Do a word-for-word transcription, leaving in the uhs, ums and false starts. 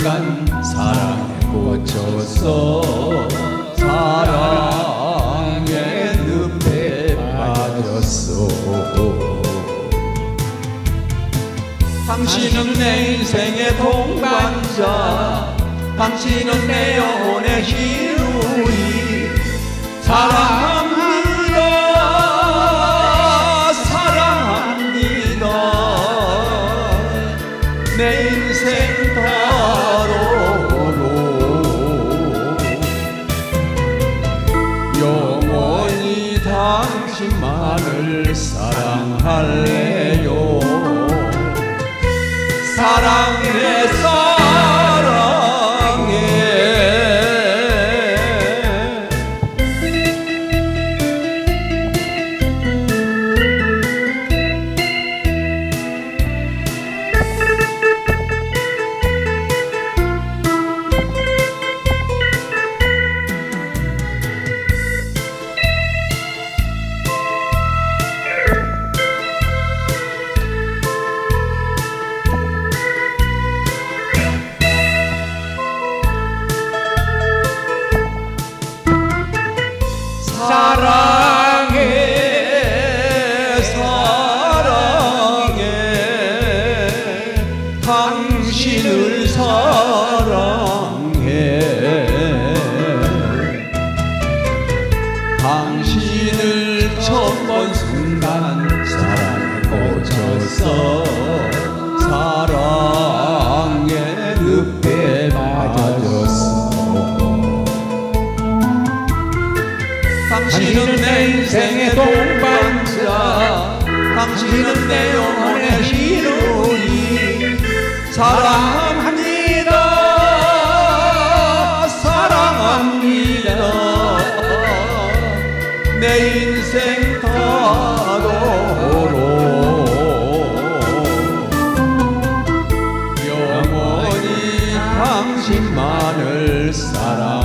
순간 사랑에 꽂혔어. 사랑의 늪에 빠졌어. 당신은 내 인생의 동반자, 당신은 내 영혼의 희루이. 사랑합니다, 사랑합니다. 내 인생 다로로 영원히 당신만을 사랑할래요. 사랑해 사랑해. 사랑해 사랑해 당신을 사랑해. 당신을 처음 본 순간 사랑에 꽂혔어. 사랑의 늪에 빠졌어. 당신은 내 인생의 동반자, 당신은 내 영혼의 희루이. 사랑합니다, 사랑합니다. 내 인생 다도록 영원히 당신만을 사랑